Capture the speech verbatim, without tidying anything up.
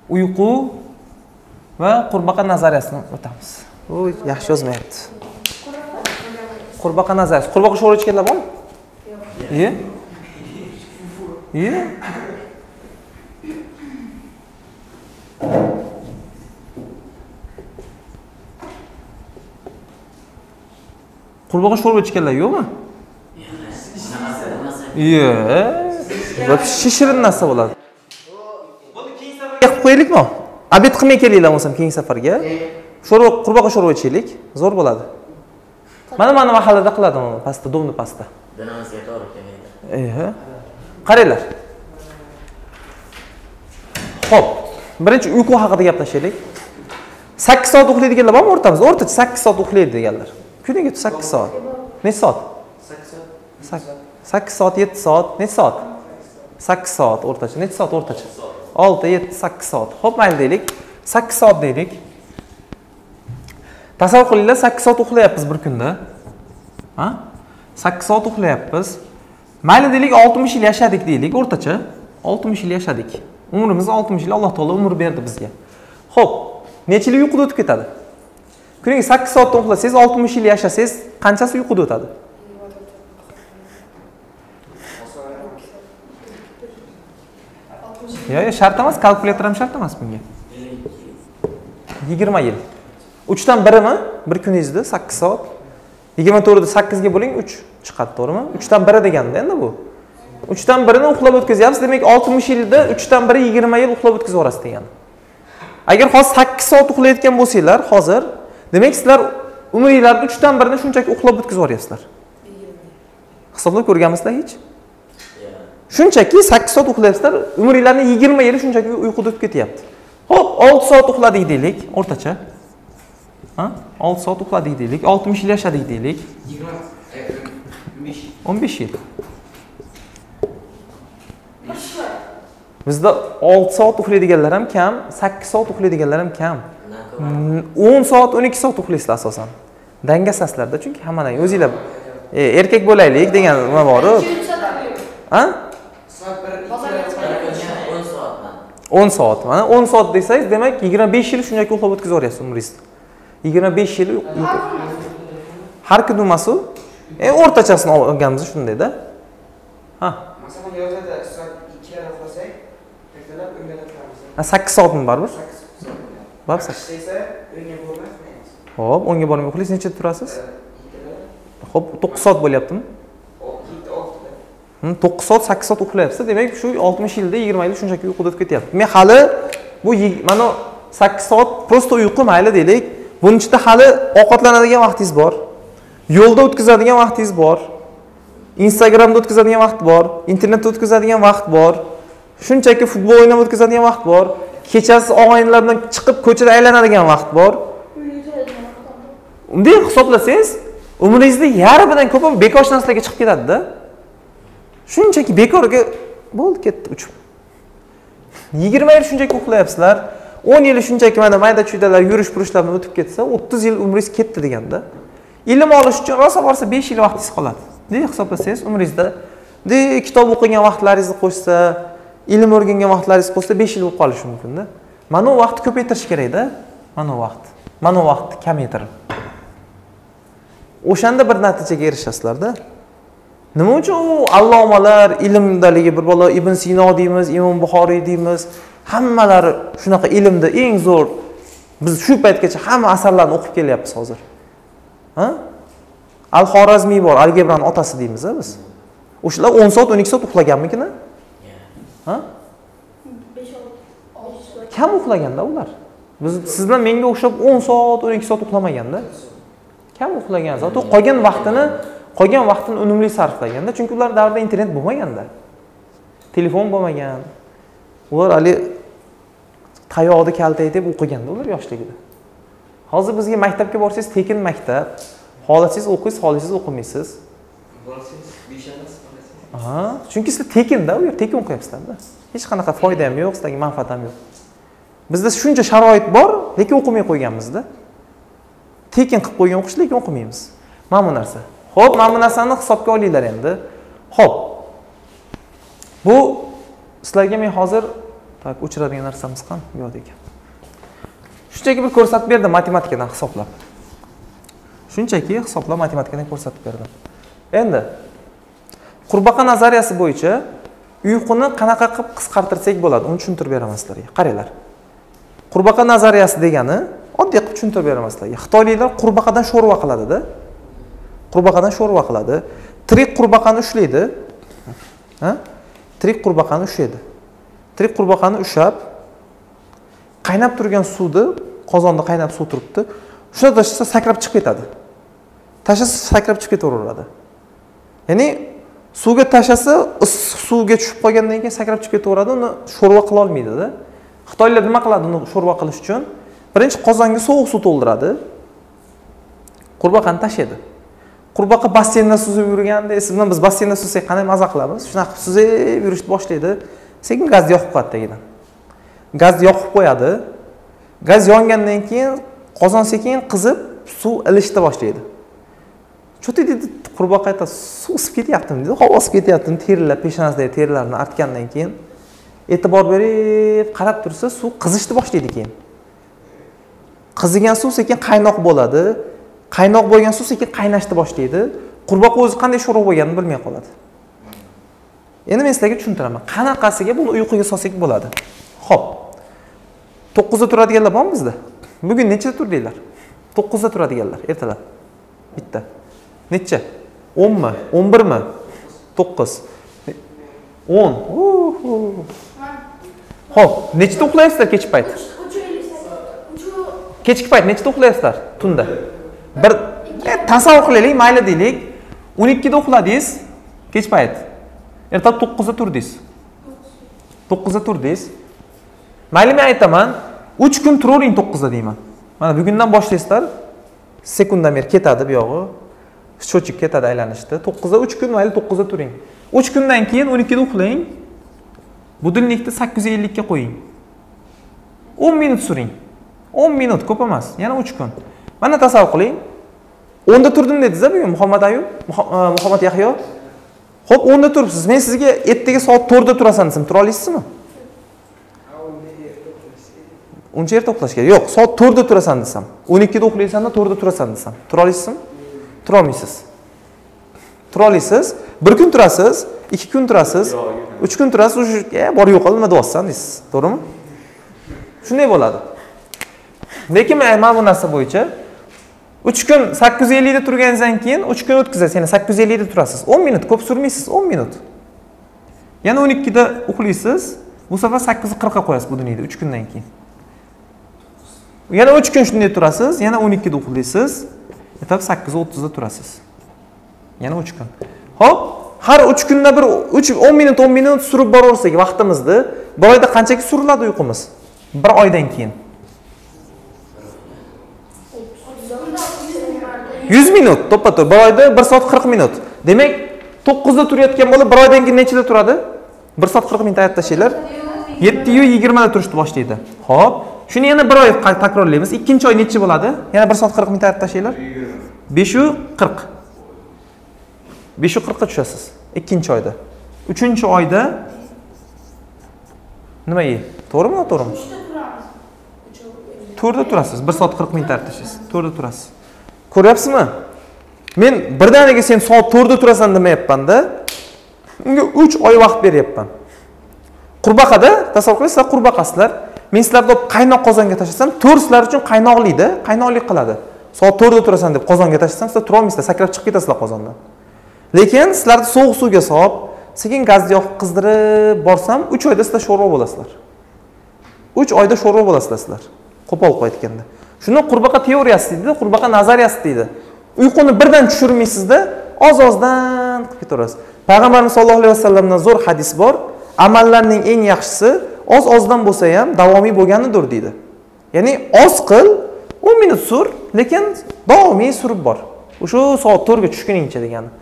uyqu va qurbaqa nazariyasini o'tamiz. O yaxshi yozmayapti. Qurbaqa nazariyasi. Qurbaqa sho'rva ichganlar bormi? Yo'q. Iye? Iye? Qurbaqa sho'rva ichganlar yo'qmi? Iye. Va shishirin narsa bo'ladi. Buni keyingi safarga qilib qo'yaylikmi? Obed qilmay kelinglar bo'lsam keyingi safarga. Sho'rva, qurbaqa sho'rva ichaylik, zo'r bo'ladi. Mana mana mahallada qiladi uni, pasta, domni pasta. Dinamizga to'g'ri kelmaydi. Ehe. Qaranglar. Xo'p, birinchi uyqu haqida gaplashaylik. sakkiz soat uxlaydiganlar bormi o'rtamizda? O'rtacha sakkiz soat uxlaydi deganlar. Kuniga sakkiz soat. Necha soat? sakkiz soat, yetti soat, necha soat? sakkiz soat o'rtacha. Necha soat o'rtacha? olti, yetti, sakkiz soat. Xo'p, mayli deylik. sakkiz soat deylik. Tasavvur qilinglar, sakkiz soat uxlayapmiz bir kunda. Ha? sakkiz soat uxlayapmiz. Mayli deylik, oltmish yil yashadik deylik, o'rtacha. oltmish yil yashadik. Umrimiz oltmish yil, Alloh taolo umr berdi bizga. Xo'p, necha yil uyquda o'tib ketadi? Kuniga sakkiz soat uxlasangiz, oltmish yil yashasangiz, qanchasi uyquda o'tadi? Yo'q, shart emas, kalkulyator ham shart emas bunga. yigirma yil. uch dan birimi? Bir kuningizda sakkiz soat. yigirma to'rt ni sakkiz ga bo'ling, uch chiqadi, to'g'rimi? uch dan biri deganda endi bu. uch dan birini uxlab o'tkazyapsiz, demak oltmish yilda uch dan biri yigirma yil uxlab o'tkazib yuborasiz degani. Agar hozir sakkiz soat uxlayotgan bo'lsanglar, hozir, demak sizlar umringlarning uch dan birini shunchaki uxlab o'tkazib yuboryapsizlar. Hisoblab ko'rganmisizlar hech? Shunchaki sakkiz soat uxlayapsizlar, umringlarning yigirma yili shunchaki uyquda o'tib ketyapti. Xo'p, olti soat uxladik deylik, o'rtacha. Ha? olti soat uxladik deylik, oltmish yil yashadik deylik. o'n besh yil. Bizda olti soat uxlaydiganlar ham kam, sakkiz soat uxlaydiganlar ham kam. o'n soat, o'n ikki soat uxlaysizlar asosan. Dangasasizlarda, chunki hammadan o'zinglar e, erkak bo'laylik degan nima bor. Ha? o'n soat. Mana o'n soat desangiz, demak yigirma besh yil shunchaki uxlab o'tkazib yuboryapsiz umringizda. yigirma besh yil har kun emas u. E o'rtachasini olganimiz shundayda. Ha. Masalan, yozda soat ikki ga uxlasak, ertalab o'nga turamiz. Ha, sakkiz soatmi baribir? sakkiz soat. Baribir. Esa o'nga bormaymiz. Xo'p, o'nga bormay uxlaysiz, nechada turasiz? Xo'p, to'qqiz soat bo'lyaptimi? to'qqiz soat, sakkiz soat uxlayapsiz. Demak, shu oltmish yilda yigirma yil shunchaki uyquda o'tib ketyapti. Men hali bu mana sakkiz soat prosta uyqu mayli deylik. Buning ichida hali ovqatlanadigan vaqtingiz bor. Yo'lda o'tkazadigan vaqtingiz bor. Instagramda o'tkazadigan vaqt bor, internetda o'tkazadigan vaqt bor. Shunchaki futbol o'ynab o'tkazadigan vaqt bor. Kechasi og'aynilar bilan chiqib ko'chada aylanadigan vaqt bor. Unday hisoblasangiz, umringizda yarmidan ko'p bekor narsalarga chiqib ketadi-da. Shunchaki bekorga bo'ldi, ketdi uchib. yigirma yil shunchaki uxlayapsizlar. o'n yil shunchaki mana mayda-chuydalar yurish-purishlar bilan o'tib ketsa, o'ttiz yil umringiz ketdi deganda. Ilm olish uchun rosa borsa besh yil vaqtingiz qoladi. Deb hisoblasangiz, umringizda de kitob o'qigan vaqtlaringizni qo'shsa, ilm o'rgangan vaqtlaringiz qo'shsa besh yil bo'lib qolishi mumkin-da. Mana u vaqtni ko'paytirish kerak-da. Mana u vaqt. Mana u vaqtni kamaytirib. O'shanda bir natijaga erishasizlar-da. Nima uchun u allomalar, ilmdaligi bir bola Ibn Sino deymiz, Imom Buxoriy deymiz, hammalari shunaqa ilmda eng zo'r. Biz shu paytgacha hamma asarlarni o'qib kelyapmiz hozir. Ha? Al-Xorazmiy bor, algebraning otasi deymiz biz. O'shalar o'n soat, o'n ikki soat uxlaganmikin-a? Ha? Kam uxlaganda ular. Biz siz bilan menga o'xshab o'n soat, o'n ikki soat uxlamaganda. Kam uxlagan. Zato qolgan vaqtini, qolgan vaqtini unumli sarflaganda, chunki ular davrida internet bo'lmaganda. Telefon bo'lmagan. Ular hali tayoqni kaltay deb o'qiganda ular yoshligida. Hozir bizga maktabga borsangiz, tekin maktab. Xohlasangiz o'qiysiz, xohlasangiz o'qimaysiz. Borsangiz beshamas bo'lasiz. Aha, chunki siz tekinda, u yer tekin o'qiyapsizlar-da. Hech qanaqa foyda ham yo'q, sizlarga manfaat ham yo'q. Bizda shuncha sharoit bor, lekin o'qimay qo'yganmiz-da. Tekin qilib qo'ygan o'qish, lekin o'qimaymiz. Mana bu narsa. Xo'p, mana bu narsani hisobga olinglar endi. Xo'p. Bu sizlarga men hozir Tak, o'chiradigan narsamiz qani? Yo'q ekan. Shunchaki bir ko'rsatib berdim matematikadan hisoblab. Shunchaki hisoblab matematikadan ko'rsatib berdim. Endi qurbaqa nazariyasi bo'yicha uyquni qanaqa qilib qisqartirsak bo'ladi, uni tushuntirib beraman sizlarga. Qaranglar. Qurbaqa nazariyasi degani oddiy qilib tushuntirib beraman sizlarga. Xitoyliklar qurbaqadan sho'rva qiladi-da. Qurbaqadan sho'rva qiladi. Tirik qurbaqani ushlaydi. Ha? Tirik qurbaqani ushlaydi. Tirik qurbaqani ushab, qaynab turgan suvni, qozonda qaynab suv turibdi. Shunda tashlasa sakrab chiqib ketadi. Tashlasa sakrab chiqib ketaveradi. Ya'ni suvga tashlasa, issiq suvga tushib qolgandan keyin sakrab chiqib ketaveradi, uni sho'rva qila olmaydi-da. Xitoylar nima qiladi uni sho'rva qilish uchun? Birinchi qozonga sovuq suv to'ldiradi. Qurbaqani tashlaydi. Qurbaqa basseynda suzib yurganda, siz bilan biz basseynda suzsak qanday maza qilamiz? Shunaqa suzib yurishni boshlaydi. Sekin gaz yoqib qo'yadi tagidan. Gaz yoqib qo'yadi. Gaz yongandan keyin qozon sekin qizib, suv ilishni boshlaydi. Cho'ti dedi qurbaqa aytadi, suv isib ketyaptimi dedi. Havo isib ketyaptimi? Terilar, peshonasidagi terilarni artgandan keyin e'tibor berib qarab tursa, suv qizishni boshlaydi keyin. Qizigan suv sekin qaynoq bo'ladi. Qaynoq bo'lgan suv sekin qaynashni boshlaydi. Qurbaqa o'zi qanday sho'rva bo'lganini bilmay qoladi. Endi men sizlarga tushuntiraman. Qanaqasiga buni uyquga solsak bo'ladi? Xo'p. to'qqizda turadiganlar bormi bizda? Bugun nechida turdinglar? to'qqizda turadiganlar, ertalab. Bitta. Necha? o'n mi? o'n bir mi? to'qqiz. o'n. Xo'p, nechida uxlaysizlar kechki payt? Kechki payt nechida uxlaysizlar tunda? Bir e, tasavvur qilaylik, mayli deylik. o'n ikkida uxladingiz, kech payt. Ertalab to'qqizda turdingiz. to'qqizda turdingiz. Mayli men aytaman, uch kun turavering to'qqizda deyman. Mana bugundan boshlaysizlar, sekundan beri ketadi bu yog'i. Sho'chib ketadi aylanishda. to'qqizda uch kun, mayli to'qqizda turing. uch kundan keyin o'n ikkida uxlang. Budilnikni sakkiz yuz ellik ga qo'ying. o'n minut suring. o'n minut ko'p emas, yana uch kun. Mana tasavvur qiling. o'nda turdim dedingiz-a bugun Muhammad Ayub, Muhammad Yahyo. Xo'p, o'nda turibsiz. Men sizga ertaga soat to'rtda turasan desam, tura olasizmi? Uncha erta uxlash kerak. Yo'q, soat to'rtda turasan desam, o'n ikkida uxlaysan-da to'rtda turasan desam, tura olasizmi? Tura olmaysiz. Tura olasiz. Bir kun turasiz, ikki kun turasiz, uch kun turasiz, o'sha bor yo'q nima deyapsan deysiz. To'g'rimi? Shunday bo'ladi. Lekin men mana bu narsa bo'yicha uch kun sakkiz yuz ellik da turganingizdan keyin uch kun o'tkazasiz. Ya'ni sakkiz yuz ellik da turasiz. o'n minut ko'p surmaysiz, o'n minut. Yana o'n ikkida uxlaysiz. Bu safar sakkiz yuz qirq ga qo'yasiz bu dunyoda uch kundan keyin. Yana uch kun shunday turasiz, yana o'n ikkida uxlaysiz. Ertaga sakkiz yuz o'ttiz da turasiz. Yana uch kun. Xo'p, har uch kunda bir uch o'n minut o'n minut surib boraversak vaqtimizni, bir oyda qanchaga suriladi uyqumiz? Bir oydan keyin. yuz minut to'ppa-to'g'ri. Bir oyda bir soat qirq minut. Demak, to'qqizda turayotgan bola bir oydan keyin nechida turadi? bir soat qirq minut ayt tashlaylar. yetti yuz yigirma da turishni boshlaydi. Xo'p, shuni yana bir oy takrorlaymiz. Ikkinchi oy necha bo'ladi? Yana bir soat qirq minut ayt tashlaylar. besh yuz qirq. besh yuz qirq ga tushasiz. Ikkinchi oyda. Uchinchi oyda nima yi? To'g'rimi, noto'g'rimi? to'rtda turasiz. bir soat qirq minut ayt tashlaysiz. to'rtda turasiz. Ko'ryapsizmi? Men birdaniga sen soat to'rtda turasan demayapman-da. Unga uch oy vaqt beryapman. Qurbaqada, tasavvur qilasizlar, qurbaqasizlar. Men sizlarni qaynoq qozonga tashlasam, to'rt sizlar uchun qaynoqlikda, qaynoqlik qiladi. Soat to'rtda turasan deb qozonga tashlasam, sizlar tura olmaysizlar, sakrab chiqib ketasizlar qozondan. Lekin sizlarni sovuq suvga solib, sekin gazni yoqib qizdirib borsam, uch oyda sizlar sho'rva bo'lasizlar. uch oyda sho'rva bo'lasizlar sizlar. Qo'pol qo'yib aytganda. Shuni qurbaqa teoriyasi deydi, qurbaqa nazariyasi deydi. Uyquni birdan tushirmaysizda, oz-ozdan qilib ketaverasiz. Payg'ambarimiz sollallohu alayhi vasallamdan zo'r hadis bor. Amallarning eng yaxshisi oz-ozdan bo'lsa ham davomiy bo'lganidir deydi. Ya'ni oz qil, o'n minut sur, lekin davomiy surib bor. O'sha soat to'rt ga tushguningcha degani.